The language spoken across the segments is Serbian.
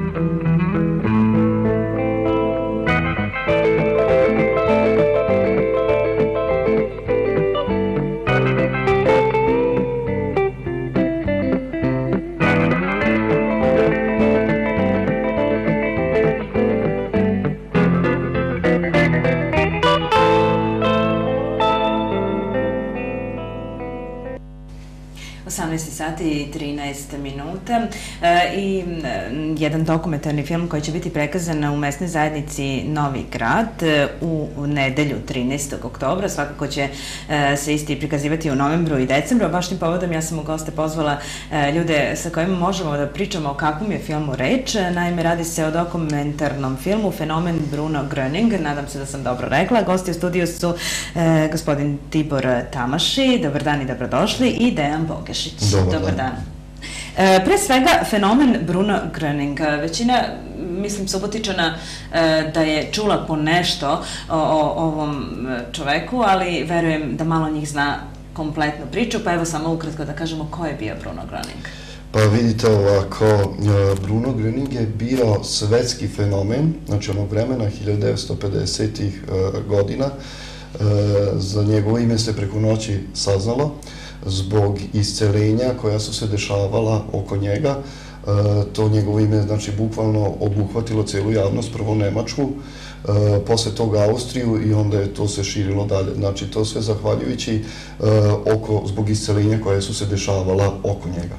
sati i 13 minuta i jedan dokumentarni film koji će biti prikazan u mesnoj zajednici Novi Grad u nedelju 13. oktobra. Svakako će se isti prikazivati u novembru i decembru, a baš tim povodom ja sam u goste pozvala ljude sa kojima možemo da pričamo o kakvom je filmu reč. Naime, radi se o dokumentarnom filmu Fenomen Bruno Gröning, nadam se da sam dobro rekla. Gosti u studiju su gospodin Tibor Tamaši, dobar dan i dobrodošli, i Dejan Bogešić. Dobar dan. Pre svega, fenomen Bruno Gröning. Većina, mislim, Subotičana da je čula po nešto o ovom čoveku, ali verujem da malo njih zna kompletnu priču, pa evo samo ukratko da kažemo ko je bio Bruno Gröning. Pa vidite ovako, Bruno Gröning je bio svetski fenomen, znači onog vremena 1950-ih godina. Za njegovo ime se preko noći saznalo zbog iscelenja koja su se dešavala oko njega. To njegovo ime, znači, bukvalno obuhvatilo celu javnost, prvo Nemačku, posle toga Austriju i onda je to se širilo dalje. Znači, to sve zahvaljujući zbog iscelenja koje su se dešavala oko njega.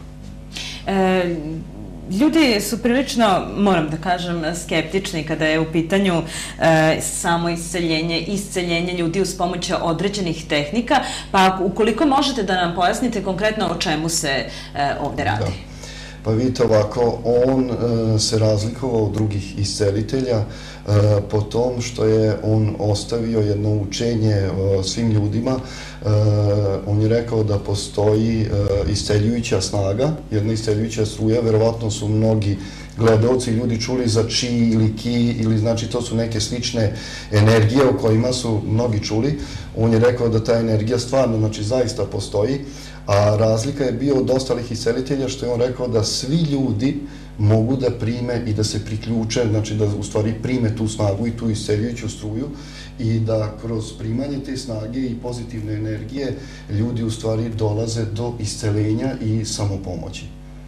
Ljudi su prilično, moram da kažem, skeptični kada je u pitanju samo isceljenje ljudi uz pomoć određenih tehnika, pa ukoliko možete da nam pojasnite konkretno o čemu se ovde radi. Pa vidite ovako, on se razlikovao od drugih iscelitelja po tom što je on ostavio jedno učenje svim ljudima. On je rekao da postoji isceljujuća snaga, jedna isceljujuća struja, verovatno su mnogi gledalci i ljudi čuli za chi ili ki, ili znači to su neke slične energije o kojima su mnogi čuli. On je rekao da ta energija stvarno, znači zaista postoji, a razlika je bio od ostalih iscelitelja što je on rekao da svi ljudi mogu da prime i da se priključe, znači da u stvari prime tu snagu i tu isceljujuću struju i da kroz primanje te snage i pozitivne energije ljudi u stvari dolaze do iscelenja i samopomoći.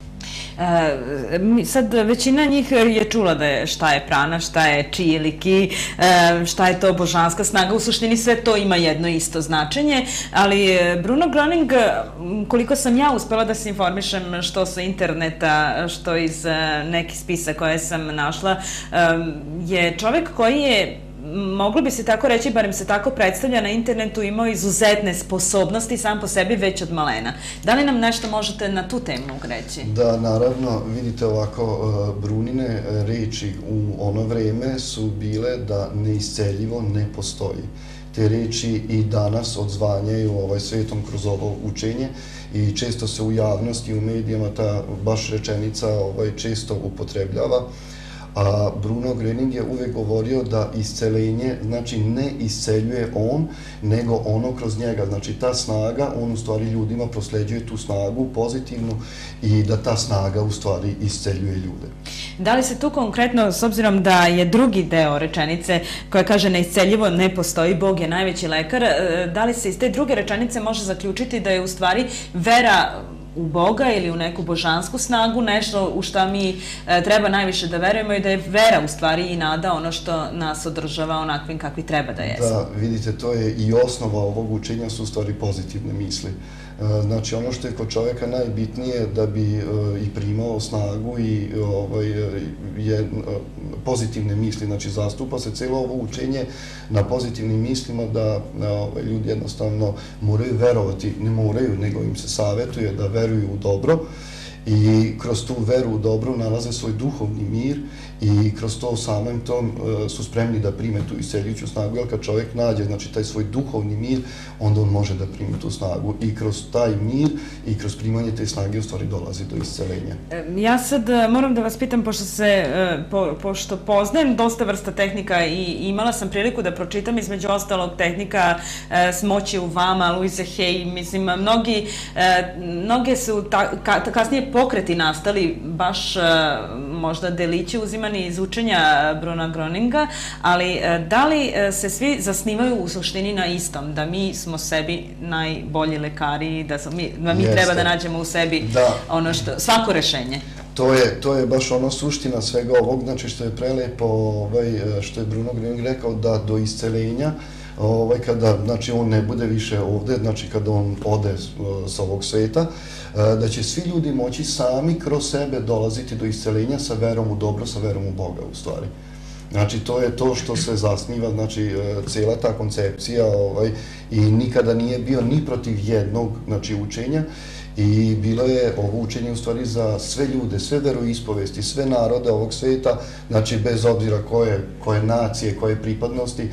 Sad, većina njih je čula da je šta je prana, šta je chi ili ki, šta je to božanska snaga. U suštini sve to ima jedno isto značenje, ali Bruno Gröning, koliko sam ja uspela da se informišem što sa interneta, što iz nekih spisa koje sam našla, je čovek koji je, moglo bi se tako reći, barem se tako predstavlja na internetu, imao izuzetne sposobnosti sam po sebi već od malena. Da li nam nešto možete na tu temu reći? Da, naravno, vidite ovako, Brunine reči u ono vreme su bile da neisceljivo ne postoji. Te reči i danas odzvanjaju svetom kroz ovo učenje i često se u javnosti, u medijama ta baš rečenica često upotrebljava. A Bruno Gröning je uvek govorio da iscelenje, znači ne isceljuje on, nego ono kroz njega. Znači ta snaga, on u stvari ljudima prosleđuje tu snagu pozitivnu i da ta snaga u stvari isceljuje ljude. Da li se tu konkretno, s obzirom da je drugi deo rečenice koja kaže neisceljivo ne postoji, Bog je najveći lekar, da li se iz te druge rečenice može zaključiti da je u stvari vera u Boga ili u neku božansku snagu nešto u šta mi treba najviše da verujemo i da je vera u stvari i nada ono što nas održava onakvim kakvi treba da jesmo? Da, vidite, to je i osnova ovog učenja su u stvari pozitivne misli. Znači, ono što je kod čoveka najbitnije da bi i primao snagu i pozitivne misli, znači zastupa se cijelo ovo učenje na pozitivnim mislima da ljudi jednostavno moraju verovati, ne moraju, nego im se savjetuje da veruju u dobro i kroz tu veru u dobro nalaze svoj duhovni mir i kroz to samim tom su spremni da prime tu isceljujuću snagu, jer kad čovjek nađe, znači, taj svoj duhovni mir, onda on može da primi tu snagu i kroz taj mir i kroz primanje te snage u stvari dolazi do iscelenja. Ja sad moram da vas pitam, pošto poznajem dosta vrsta tehnika i imala sam priliku da pročitam između ostalog tehnika Smoći u vama, Louise Hay, mislim, mnoge su kasnije pokreti nastali, baš možda delići uzimani iz učenja Bruna Groninga, ali da li se svi zasnivaju u suštini na istom, da mi smo sebi najbolji lekari, da mi treba da nađemo u sebi ono što, svako rešenje? To je baš ono suština svega ovog, znači što je prelepo, što je Bruno Groning rekao, da do iscelenja, kada znači, on ne bude više ovde, znači kada on ode sa ovog sveta, da će svi ljudi moći sami kroz sebe dolaziti do iscelenja sa verom u dobro, sa verom u Boga u stvari. Znači, to je to što se zasniva, znači, cijela ta koncepcija i nikada nije bio ni protiv jednog, znači, učenja i bilo je ovo učenje u stvari za sve ljude, sve veroispovesti, sve narode ovog sveta, znači, bez obzira koje nacije, koje pripadnosti,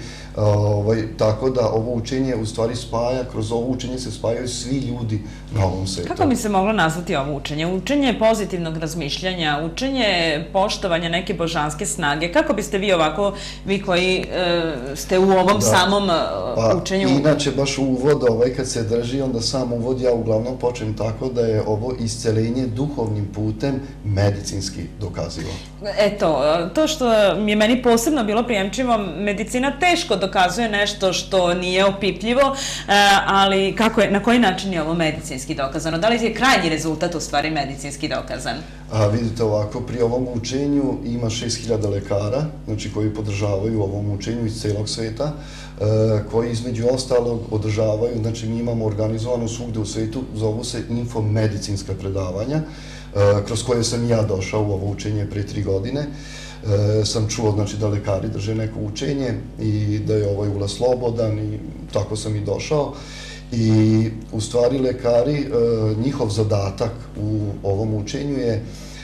tako da ovo učenje u stvari spaja, kroz ovo učenje se spajaju svi ljudi na ovom svetu. Kako bi se moglo nazvati ovo učenje? Učenje pozitivnog razmišljanja, učenje poštovanja neke božanske snage. Kako biste vi ovako, vi koji ste u ovom samom učenju? Inače, baš uvod, kad se drži, onda sam uvod ja uglavnom počnem tako da je ovo iscelenje duhovnim putem medicinski dokazivo. Eto, to što je meni posebno bilo prijemčivo, medicina teško dokazuje nešto što nije opipljivo, ali na koji način je ovo medicinski dokazano? Da li je krajnji rezultat u stvari medicinski dokazan? Vidite ovako, pri ovom učenju ima 6000 lekara, znači koji podržavaju ovom učenju iz celog sveta, koji između ostalog održavaju, znači mi imamo organizovano svugde u svetu, zovu se infomedicinska predavanja, kroz koje sam ja došao u ovo učenje pre 3 godine. Sam čuo, znači, da lekari drže neko učenje i da je ovaj ulaz slobodan i tako sam i došao. I u stvari lekari, njihov zadatak u ovom učenju je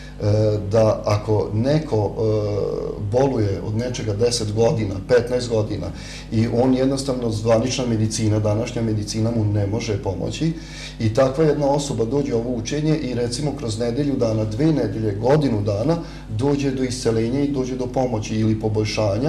da ako neko boluje od nečega 10 godina, 15 godina i on jednostavno zvanična medicina, današnja medicina mu ne može pomoći i takva jedna osoba dođe u ovo učenje i recimo kroz nedelju dana, 2 nedelje, godinu dana dođe do iscelenja i dođe do pomoći ili poboljšanja,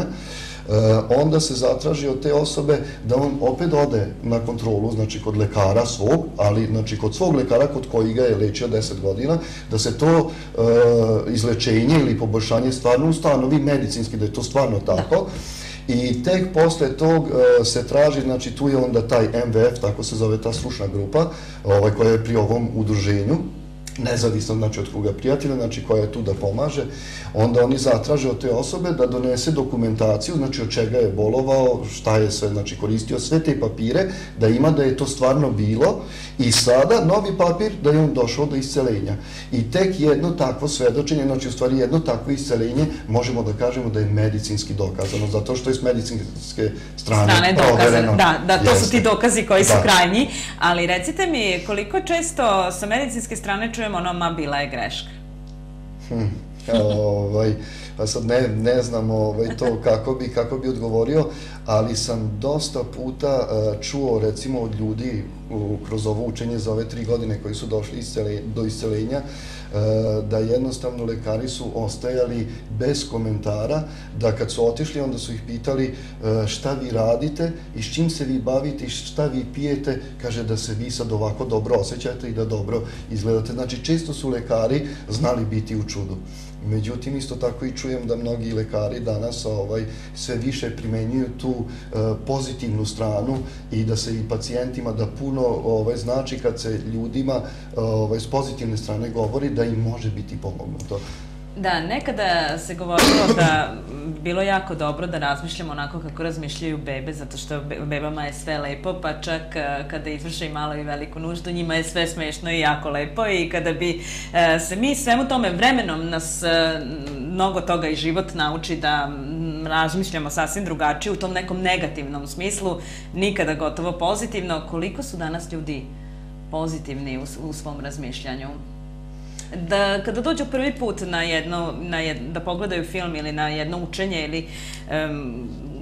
onda se zatraži od te osobe da on opet ode na kontrolu, znači kod lekara svog, ali znači kod svog lekara kod koji ga je lečio 10 godina, da se to izlečenje ili poboljšanje stvarno ustanovi medicinski, da je to stvarno tako. I tek posle tog se traži, znači tu je onda taj MVF, tako se zove ta stručna grupa, koja je pri ovom udruženju, nezavisno znači od kruga prijatelja, znači koja je tu da pomaže, onda oni zatraže od te osobe da donese dokumentaciju, znači od čega je bolovao, šta je sve, znači koristio sve te papire, da ima da je to stvarno bilo i sada novi papir da je on došao do iscelenja. I tek jedno takvo svedočenje, znači u stvari jedno takvo iscelenje, možemo da kažemo da je medicinski dokazano, zato što je s medicinske strane provereno. Da, to su ti dokazi koji su krajnji, ali recite mi koliko često sa medicinske strane čujemo ono, ma bila je greška? Pa sad ne znam to kako bi odgovorio, ali sam dosta puta čuo recimo od ljudi kroz ovo učenje za ove 3 godine koji su došli do iscelenja, da jednostavno lekari su ostajali bez komentara, da kad su otišli onda su ih pitali šta vi radite i s čim se vi bavite i šta vi pijete, kaže da se vi sad ovako dobro osjećate i da dobro izgledate. Znači često su lekari znali biti u čudu. Međutim, isto tako i čujem da mnogi lekari danas sve više primenjuju tu pozitivnu stranu i da se i pacijentima da puno znači kad se ljudima s pozitivne strane govori da im može biti pomognuto. Da, nekada se govorilo da bilo jako dobro da razmišljamo onako kako razmišljaju bebe, zato što bebama je sve lepo, pa čak kada izvrše i malo i veliku nuždu, njima je sve smešno i jako lepo i kada bi se mi svemu tome vremenom nas mnogo toga i život nauči da razmišljamo sasvim drugačije u tom nekom negativnom smislu, nikada gotovo pozitivno. Koliko su danas ljudi pozitivni u svom razmišljanju? Da kada dođu prvi put da pogledaju film ili na jedno učenje ili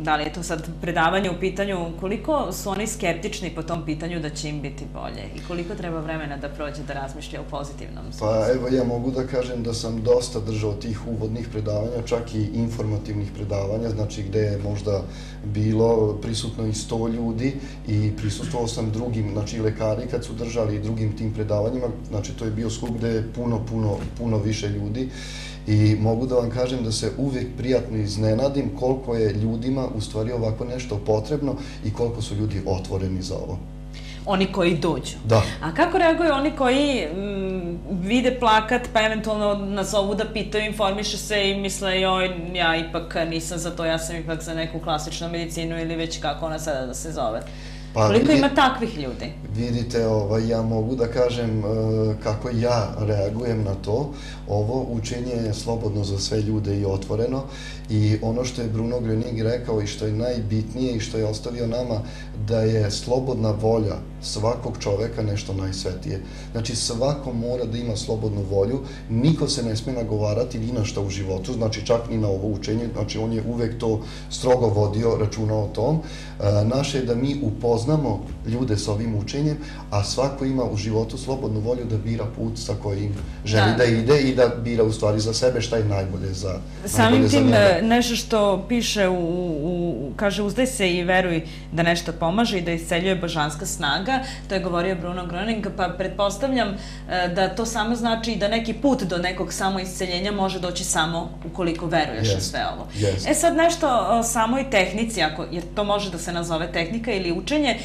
da li je to sad predavanje u pitanju, koliko su oni skeptični po tom pitanju da će im biti bolje i koliko treba vremena da prođe da razmišlja u pozitivnom smislu? Pa evo, ja mogu da kažem da sam dosta držao tih uvodnih predavanja, čak i informativnih predavanja, znači gde je možda bilo prisutno i 100 ljudi i prisustvovao sam drugim, znači lekari kad su držali i drugim tim predavanjima, znači to je bio skup gde je puno više ljudi. I mogu da vam kažem da se uvijek prijatno iznenadim koliko je ljudima u stvari ovako nešto potrebno i koliko su ljudi otvoreni za ovo. Oni koji dođu. Da. A kako reaguju oni koji vide plakat pa eventualno nazovu da pitaju, informiše se i misle joj, ja ipak nisam za to, ja sam ipak za neku klasičnu medicinu ili već kako ona sada da se zove? Koliko ima takvih ljudi? Vidite, ja mogu da kažem kako ja reagujem na to. Ovo učenje je slobodno za sve ljude i otvoreno i ono što je Bruno Gröning rekao i što je najbitnije i što je ostavio nama, da je slobodna volja svakog čoveka nešto najsvetije. Znači svako mora da ima slobodnu volju, niko se ne sme nagovarati ni na šta u životu, znači čak ni na ovo učenje, znači on je uvek to strogo vodio računa o tom. Naše je da mi upoznamo ljude s ovim učenjem, a svako ima u životu slobodnu volju da bira put sa kojim želi da ide i da bira u stvari za sebe šta je najbolje za njega. Samim tim nešto što piše, kaže uzdaj se i veruj da nešto pomaže i da isceljuje božanska snaga, to je govorio Bruno Gröning, pa pretpostavljam da to samo znači da neki put do nekog samoisceljenja može doći samo ukoliko veruješ u sve ovo. E sad nešto o samoj tehnici, jer to može da se nazove tehnika ili učenje,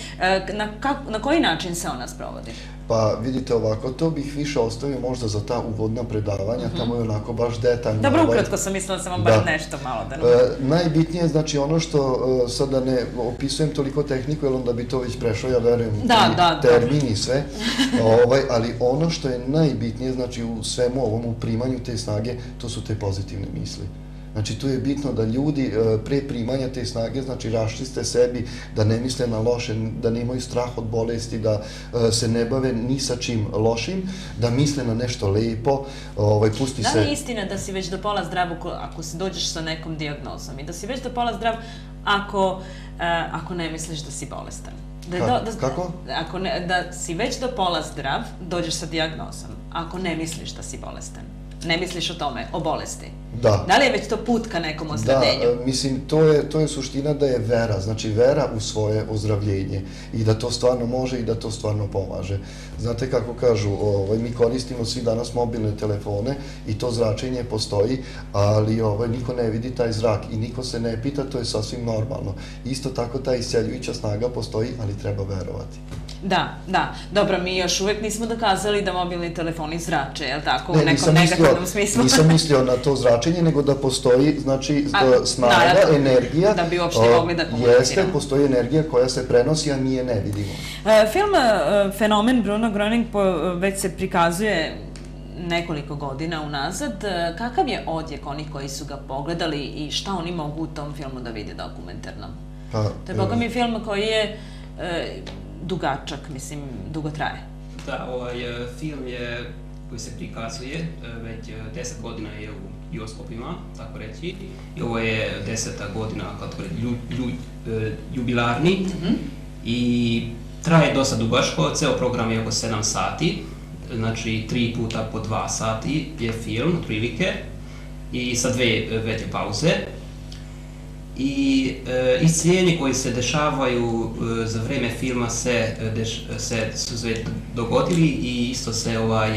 na koji način se ona sprovodi? Pa vidite ovako, to bih više ostavio možda za ta uvodna predavanja, tamo je onako baš detaljno. Dobro, ukratko sam mislila da sam vam baš nešto malo da najbitnije je znači ono što, sad da ne opisujem toliko tehniku, jer onda bi to već prešao, ja verujem, termin i sve, ali ono što je najbitnije, znači u svemu ovom uprimanju te snage, to su te pozitivne misli. Znači, tu je bitno da ljudi pre primanja te snage, znači, raščiste sebi, da ne misle na loše, da nemaju strah od bolesti, da se ne bave ni sa čim lošim, da misle na nešto lepo, pusti se... Da li je istina da si već do pola zdrav ako se dođeš sa nekom dijagnozom i da si već do pola zdrav ako ne misliš da si bolestan? Kako? Da si već do pola zdrav, dođeš sa dijagnozom, ako ne misliš da si bolestan. Ne misliš o tome, o bolesti. Da. Da li je već to put ka nekom ozdravljenju? Da, mislim, to je suština da je vera, znači vera u svoje ozdravljenje i da to stvarno može i da to stvarno pomaže. Znate kako kažu, mi koristimo svi danas mobilne telefone i to zračenje postoji, ali niko ne vidi taj zrak i niko se ne pita, to je sasvim normalno. Isto tako ta isceljujuća snaga postoji, ali treba verovati. Da. Dobro, mi još uvek nismo dokazali da mobilni telefoni zrače, je li tako, u nekom negativnom smislu? Nisam mislio na to zračenje, nego da postoji, znači, snaga, energija. Da bi uopšte mogli da komuniciramo. Jeste, postoji energija koja se prenosi, a mi je ne vidimo. Film Fenomen Bruno Gröning već se prikazuje nekoliko godina unazad. Kakav je odjek onih koji su ga pogledali i šta oni mogu u tom filmu da vide dokumentarno? To je, boga mi, film koji je dugačak, mislim, dugo traje. Da, ovaj film je koji se prikazuje već 10 godina je u bioskopima, tako reći, i ovo je 10. godina, kako jubilarni, i traje dosta dugačko, ceo program je oko 7 sati, znači 3 puta po 2 sati je film, otprilike, i sa 2 veće pauze. I isceljenje koje se dešavaju za vreme filma su sve dogodili i isto se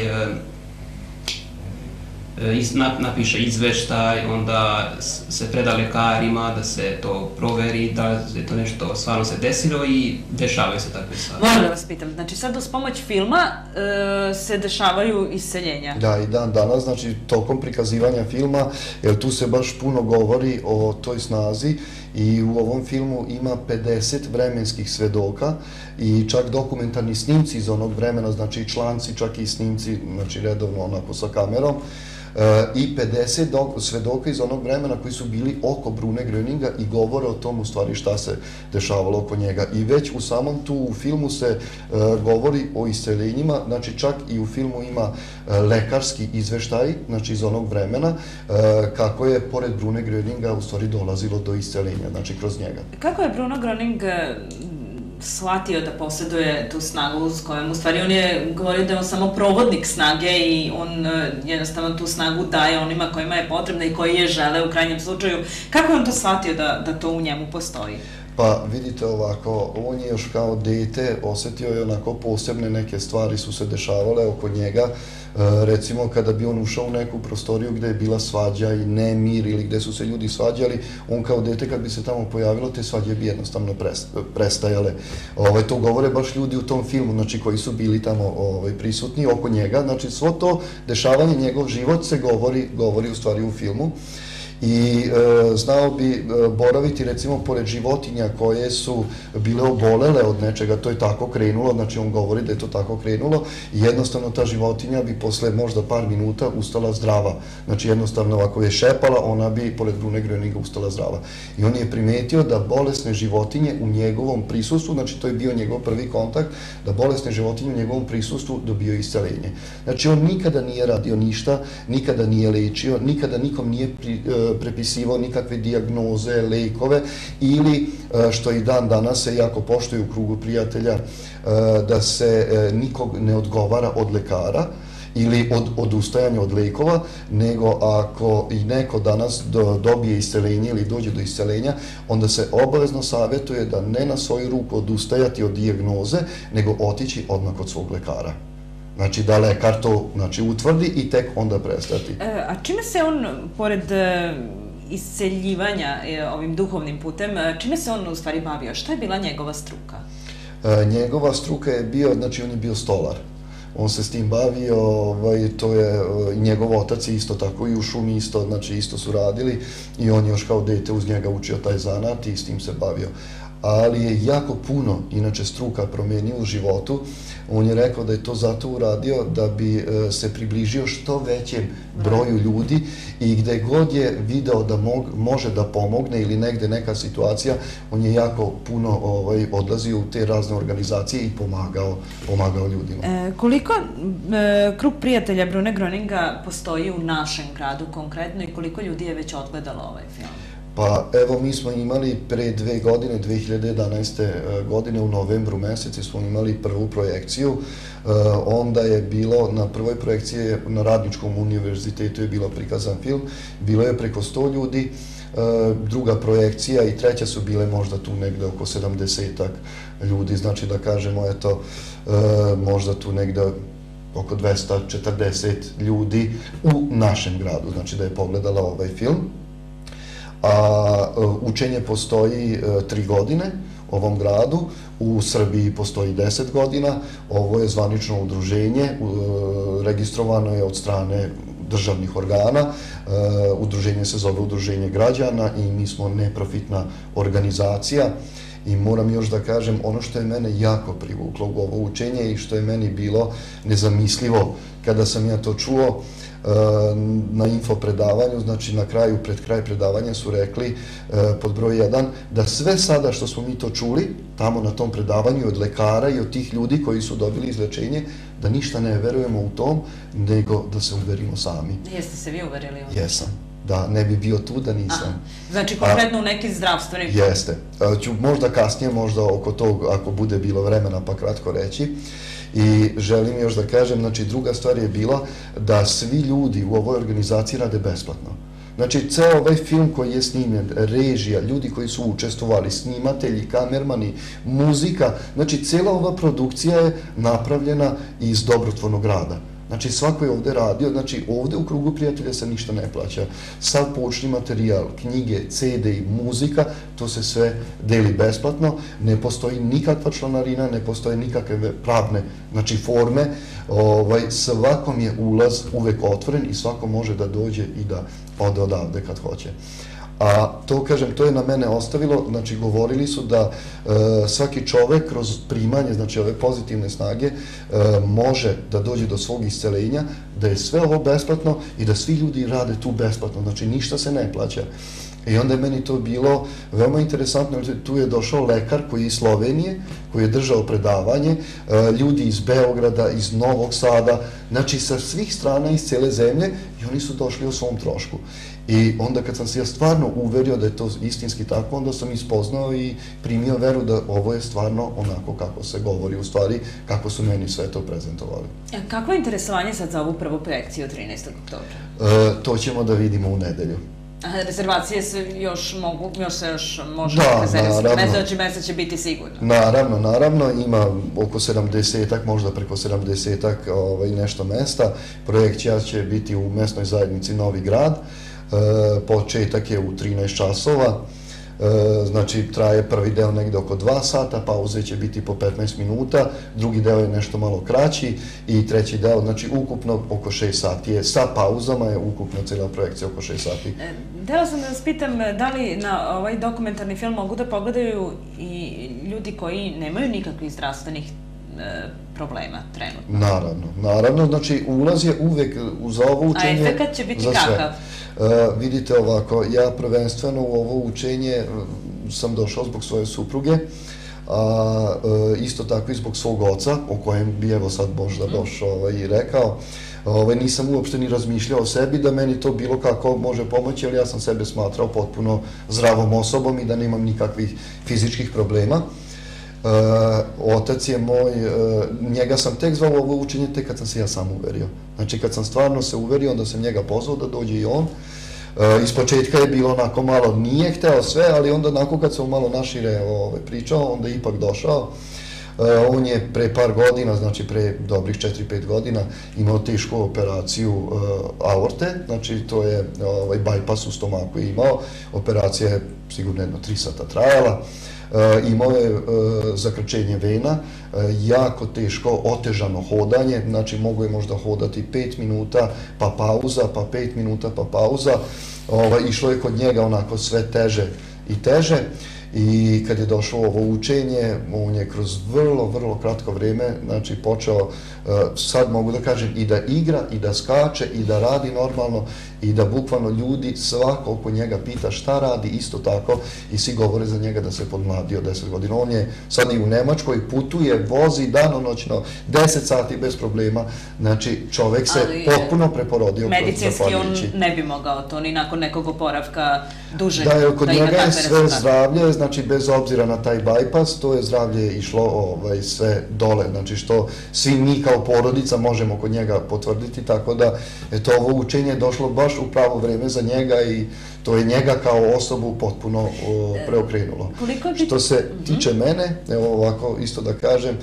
napiše izveštaj, onda se preda lekarima da se to proveri, da je to nešto stvarno se desilo i dešavaju se takve stvari. Moram da vas pitam, znači sad uz pomoć filma se dešavaju isceljenja? Da, i dan danas, znači tokom prikazivanja filma, jer tu se baš puno govori o toj snazi i u ovom filmu ima 50 vremenskih svedoka i čak dokumentarni snimci iz onog vremena, znači članci, čak i snimci, znači redovno onako sa kamerom. i 50 svedoka iz onog vremena koji su bili oko Brune Gröninga i govore o tom u stvari šta se dešavalo oko njega. I već u samom tu filmu se govori o isceljenjima, znači čak i u filmu ima lekarski izveštaj, znači iz onog vremena, kako je pored Brune Gröninga u stvari dolazilo do isceljenja, znači kroz njega. Kako je Bruno Gröning shvatio da posjeduje tu snagu s kojom, u stvari on je govorio da je on samo provodnik snage i on jednostavno tu snagu daje onima kojima je potrebna i koji je žele u krajnjem slučaju. Kako je on to shvatio da to u njemu postoji? Pa vidite ovako, on je još kao dete osjetio je onako posebne neke stvari su se dešavale oko njega. Recimo kada bi on ušao u neku prostoriju gde je bila svađa i nemir ili gde su se ljudi svađali, on kao dete kad bi se tamo pojavilo, te svađe bi jednostavno prestajale. To govore baš ljudi u tom filmu, znači koji su bili tamo prisutni oko njega, znači svo to dešavanje, njegov život se govori u stvari u filmu. I znao bi boraviti recimo pored životinja koje su bile obolele od nečega, to je tako krenulo, znači on govori da je to tako krenulo i jednostavno ta životinja bi posle možda par minuta ustala zdrava, znači jednostavno ako je šepala, ona bi pored Brune Gröninga ustala zdrava. I on je primetio da bolesne životinje u njegovom prisustvu, znači to je bio njegov prvi kontakt, da bolesne životinje u njegovom prisustvu dobio isceljenje. Znači on nikada nije radio ništa, nikada nije lečio, nikada nikom nije prepisivao nikakve dijagnoze, lekove ili, što i dan danas se jako poštuje u krugu prijatelja, da se nikog ne odgovara od lekara ili od odustajanja od lekova, nego ako i neko danas dobije isceljenje ili dođe do isceljenja, onda se obavezno savjetuje da ne na svoju ruku odustajati od dijagnoze, nego otići odmah kod svog lekara. Znači da lekar to utvrdi i tek onda prestati. A čime se on, pored isceljivanja ovim duhovnim putem, čime se on u stvari bavio? Šta je bila njegova struka? Njegova struka je bio, znači on je bio stolar. On se s tim bavio, to je, njegov otac je isto tako i u šumi isto, znači isto su radili i on je još kao dete uz njega učio taj zanat i s tim se bavio. Ali je jako puno, inače, struka promenio u životu. On je rekao da je to zato uradio da bi se približio što većem broju ljudi i gde god je video da može da pomogne ili negde neka situacija, on je jako puno odlazio u te razne organizacije i pomagao ljudima. Koliko krug prijatelja Brune Gröninga postoji u našem gradu konkretno i koliko ljudi je već odgledalo ovaj film? Pa evo, mi smo imali pre 2 godine, 2011. godine u novembru meseci smo imali prvu projekciju, onda je bilo na prvoj projekciji na Radničkom univerzitetu je bilo prikazan film, bilo je preko 100 ljudi, druga projekcija i treća su bile možda tu negde oko 70-ak ljudi, znači da kažemo eto možda tu negde oko 240 ljudi u našem gradu, znači da je pogledala ovaj film. A učenje postoji 3 godine u ovom gradu, u Srbiji postoji 10 godina, ovo je zvanično udruženje, registrovano je od strane državnih organa, udruženje se zove Udruženje građana i mi smo neprofitna organizacija i moram još da kažem ono što je mene jako privuklo u ovo učenje i što je meni bilo nezamislivo kada sam ja to čuo, na info predavanju, znači na kraju, pred kraj predavanja su rekli pod broj 1 da sve sada što smo mi to čuli tamo na tom predavanju od lekara i od tih ljudi koji su dobili izlečenje, da ništa ne verujemo u tom, nego da se uverimo sami. Jeste se vi uverili? Jesam. Da, ne bi bio tu da nisam. Znači konkretno u neki zdravstveni... Jeste. Ću možda kasnije, možda oko tog, ako bude bilo vremena pa kratko reći. I želim još da kažem, znači druga stvar je bila da svi ljudi u ovoj organizaciji rade besplatno. Znači, ceo ovaj film koji je snimljen, režija, ljudi koji su učestvovali, snimatelji, kamermani, muzika, znači cijela ova produkcija je napravljena iz dobrotvornog rada. Znači, svako je ovde radio, znači ovde u krugu prijatelja se ništa ne plaća. Sav poučni materijal, knjige, CD i muzika, to se sve deli besplatno, ne postoji nikakva članarina, ne postoje nikakve pravne, znači forme, svakom je ulaz uvek otvoren i svako može da dođe i da ode odavde kad hoće. A to, kažem, to je na mene ostavilo, znači govorili su da svaki čovek kroz primanje, znači ove pozitivne snage, može da dođe do svog iscelenja, da je sve ovo besplatno i da svi ljudi rade tu besplatno, znači ništa se ne plaća. I onda je meni to bilo veoma interesantno, tu je došao lekar koji je iz Slovenije, koji je držao predavanje, ljudi iz Beograda, iz Novog Sada, znači sa svih strana iz cele zemlje i oni su došli o svom trošku. I onda kad sam se ja stvarno uverio da je to istinski tako, onda sam ispoznao i primio veru da ovo je stvarno onako kako se govori, u stvari kako su meni sve to prezentovali. Kako je interesovanje sad za ovu prvu projekciju 13. oktobra? To ćemo da vidimo u nedelju. Rezervacije se još mogu, još se može rezervisati, znači mesta će biti sigurno. Naravno, ima oko 70-ak, možda preko 70-ak nešto mesta. Projekcija će biti u mesnoj zajednici Novi Grad, početak je u 13 časova, znači traje prvi deo negde oko 2 sata, pauze će biti po 15 minuta, drugi deo je nešto malo kraći i treći deo, znači ukupno oko 6 sati je, sa pauzama je ukupno cijela projekcija oko 6 sati. Htela sam da vas pitam da li na ovaj dokumentarni film mogu da pogledaju i ljudi koji nemaju nikakvih zdravstvenih problema trenutno? Naravno, znači ulaz je uvek za ovo učenje za sve. A efekat će biti kakav? Vidite ovako, ja prvenstveno u ovo učenje sam došao zbog svoje supruge, a isto tako i zbog svog oca, o kojem bi evo sad možda došao i rekao. Nisam uopšte ni razmišljao o sebi da meni to bilo kako može pomoći, ali ja sam sebe smatrao potpuno zdravom osobom i da nemam nikakvih fizičkih problema. Otac je moj, njega sam tek zvao ovo učenje tek kad sam se ja sam uverio. Znači kad sam stvarno se uverio, onda sam njega pozvao da dođe i on. Ispočetka je bilo onako malo, nije hteo sve, ali onda onako kad sam malo našire pričao, onda je ipak došao. On je pre par godina, znači pre dobrih 4-5 godina, imao tešku operaciju aorte, znači to je bajpas u stomaku je imao, operacija je sigurno jedno 3 sata trajala. Imao je zakrčenje vena, jako teško, otežano hodanje, znači mogo je možda hodati 5 minuta, pa pauza, pa 5 minuta, pa pauza. Išlo je kod njega onako sve teže i teže. I kad je došlo ovo učenje, on je kroz vrlo kratko vrijeme, znači počeo, sad mogu da kažem, i da igra, i da skače, i da radi normalno, i da bukvalno ljudi, svako oko njega pita šta radi, isto tako, i svi govore za njega da se podmladio 10 godina. On je sad i u Nemačkoj, putuje, vozi danonoćno, 10 sati bez problema, znači čovek se potpuno preporodio. Medicinski on ne bi mogao to, ni nakon nekog oporavka duže. Da, kod njega je sve zdravlje, znači bez obzira na taj bypass, to je zdravlje išlo sve dole, znači što svi mi kao porodica možemo kod njega potvrditi, tako da je to ovo učenje došlo baš u pravo vreme za njega i to je njega kao osobu potpuno preokrenulo. Što se tiče mene, evo ovako isto da kažem,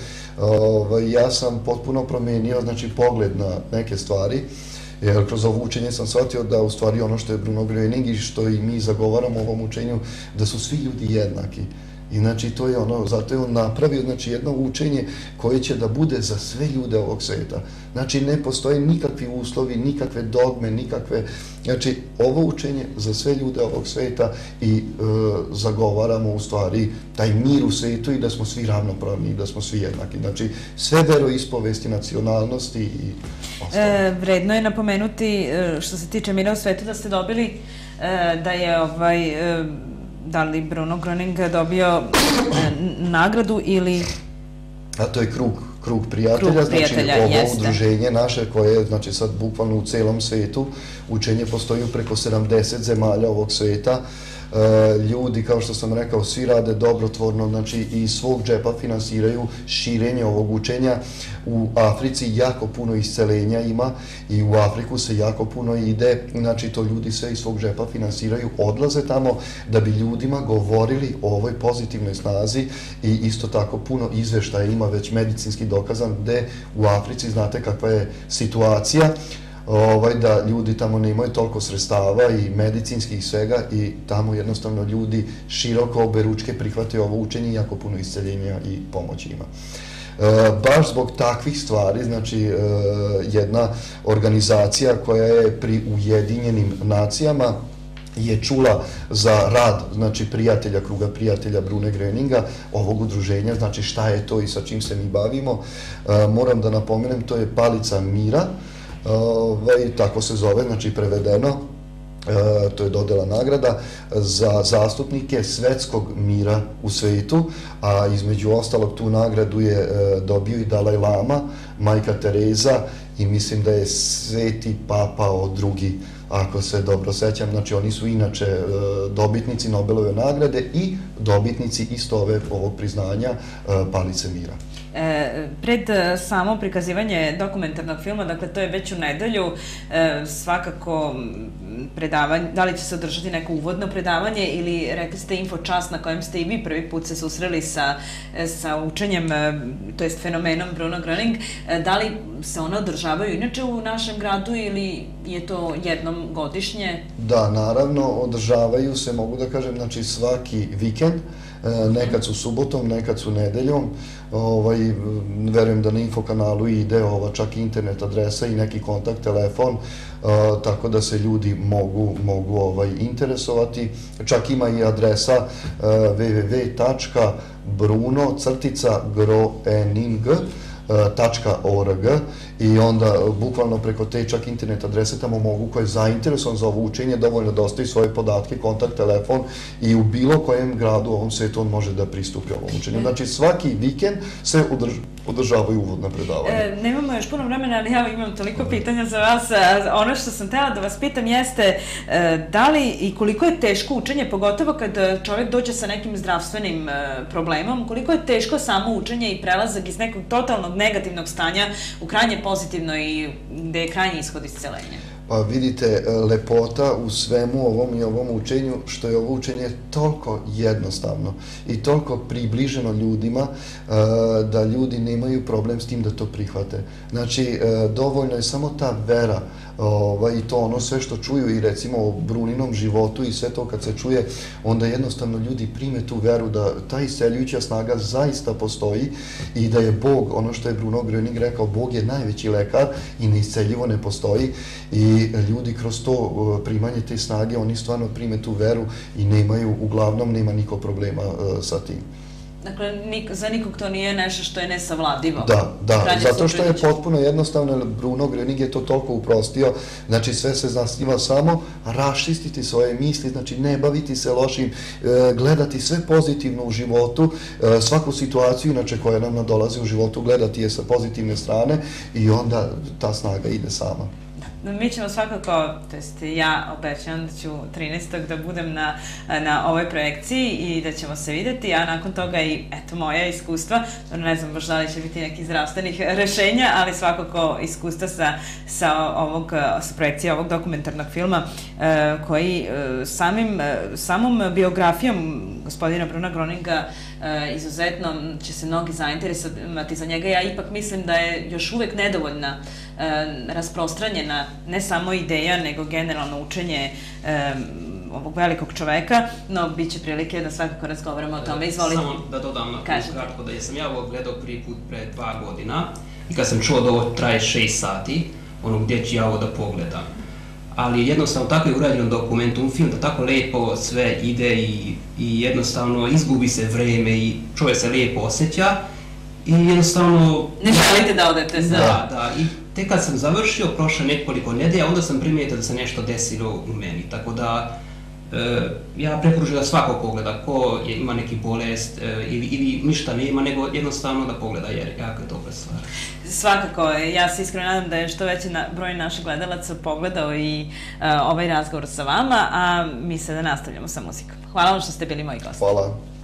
ja sam potpuno promenio znači pogled na neke stvari, jer kroz ovo učenje sam shvatio da u stvari ono što je Bruno Gröning i što i mi zagovaramo u ovom učenju, da su svi ljudi jednaki. I znači to je ono, zato je on napravio znači jedno učenje koje će da bude za sve ljude ovog sveta. Znači ne postoje nikakvi uslovi, nikakve dogme, nikakve, znači ovo učenje za sve ljude ovog sveta i zagovaramo u stvari taj mir u svetu i da smo svi ravnopravni i da smo svi jednaki. Znači sve veroispovesti, nacionalnosti i ostalo. Vredno je napomenuti što se tiče mira u svetu da ste dobili da je da li Bruno Gröning dobio nagradu ili... A to je krug prijatelja, znači ovo udruženje naše koje je znači sad bukvalno u celom svetu, učenje postoji preko 70 zemalja ovog sveta, ljudi, kao što sam rekao, svi rade dobrotvorno, znači iz svog džepa finansiraju širenje ovog učenja. U Africi jako puno iscelenja ima i u Afriku se jako puno ide, znači to ljudi sve iz svog džepa finansiraju, odlaze tamo da bi ljudima govorili o ovoj pozitivnoj snazi i isto tako puno izveštaja ima već medicinski dokazan gde u Africi znate kakva je situacija, da ljudi tamo nemaju toliko sredstava i medicinskih i svega i tamo jednostavno ljudi široko oberučke prihvate ovo učenje i jako puno isceljenja i pomoći ima. Baš zbog takvih stvari, znači jedna organizacija koja je pri Ujedinjenim nacijama je čula za rad, znači prijatelja, kruga prijatelja Brune Gröninga, ovog udruženja, znači šta je to i sa čim se mi bavimo. Moram da napomenem, to je Palica mira, tako se zove, znači prevedeno, to je dodela nagrada za zastupnike svetskog mira u svetu, a između ostalog tu nagradu je dobio i Dalaj Lama, Majka Tereza i mislim da je Sveti Papa II, ako se dobro sećam, znači oni su inače dobitnici Nobelove nagrade i dobitnici isto ovog priznanja Palice mira. Pred samo prikazivanje dokumentarnog filma, dakle to je već u nedelju, svakako predavanje, da li će se održati neko uvodno predavanje ili rekli ste infočas na kojem ste i vi prvi put se susreli sa učenjem, to jest fenomenom Bruno Gröning, da li se one održavaju inače u našem gradu ili je to jednom godišnje? Da, naravno, održavaju se, mogu da kažem, znači svaki vikend, nekad su subotom, nekad su nedeljom, verujem da na infokanalu ide čak i internet adresa i neki kontakt telefon, tako da se ljudi mogu interesovati. Čak ima i adresa www.bruno-groening.org i onda bukvalno preko te čak internet adrese tamo mogu, ko je zainteresovan za ovo učenje, dovoljno da ostavi svoje podatke, kontakt, telefon i u bilo kojem gradu u ovom svetu on može da pristupi ovom učenju. Znači svaki vikend se održavaju uvodna predavanja. Nemamo još puno vremena, ali ja imam toliko pitanja za vas. Ono što sam htela da vas pitam jeste da li i koliko je teško učenje, pogotovo kad čovjek dođe sa nekim zdravstvenim problemom, koliko je teško samo učenje i prelazak iz nekog totalnog negativnog stanja u krajnje pozitivno i gde je krajnji ishod iscelenja? Pa vidite, lepota u svemu ovom i ovom učenju, što je ovo učenje toliko jednostavno i toliko približeno ljudima da ljudi nemaju problem s tim da to prihvate. Znači, dovoljno je samo ta vera i to ono sve što čuju i recimo o Bruninom životu i sve to kad se čuje, onda jednostavno ljudi prime tu veru da ta isceljujuća snaga zaista postoji i da je Bog, ono što je Bruno Gröning rekao, Bog je najveći lekar i neisceljivo ne postoji i ljudi kroz to primanje te snage, oni stvarno prime tu veru i nemaju, uglavnom nema niko problema sa tim. Dakle, za nikog to nije nešto što je nesavladivo. Da, zato što je potpuno jednostavno, Bruno Gröning je to toliko uprostio, znači sve se zasniva samo raščistiti svoje misli, znači ne baviti se lošim, gledati sve pozitivno u životu, svaku situaciju inače koja nam nadolazi u životu, gledati je sa pozitivne strane i onda ta snaga ide sama. Mi ćemo svakako, to jest ja obećam da ću 13. da budem na ovoj projekciji i da ćemo se videti, a nakon toga i eto moja iskustva, ne znam baš da li će biti nekih zdravstvenih rešenja, ali svakako iskustva sa projekcije ovog dokumentarnog filma koji samom biografijom gospodina Bruna Gröninga izuzetno će se mnogi zainteresovati za njega. Ja ipak mislim da je još uvek nedovoljna rasprostranjena ne samo ideja, nego generalno učenje ovog velikog čoveka, no bit će prilike da svakako razgovaramo o tome. Izvolite. Samo da dodam kratko da sam ja ovo gledao prvi put pre 2 godina i kad sam čuo da ovo traje 6 sati, gdje ću ja ovo da pogledam. Ali jednostavno tako je urađeno dokumentum film, da tako lepo sve ide i jednostavno izgubi se vreme i čovjek se lijepo osjeća i jednostavno... Ne želite da odete za... Da, i tek kad sam završio, prošle nekoliko nedelja, onda sam primijetio da se nešto desilo u meni, tako da ja preporučujem da svako pogleda, ko ima neki bolest ili ništa nema, nego jednostavno da pogleda jer jako je dobra stvar. Svakako, ja se iskreno nadam da je što veći broj naših gledalaca pogledao i ovaj razgovor sa vama, a mi sada nastavljamo sa muzikom. Hvala vam što ste bili moji gosti. Hvala.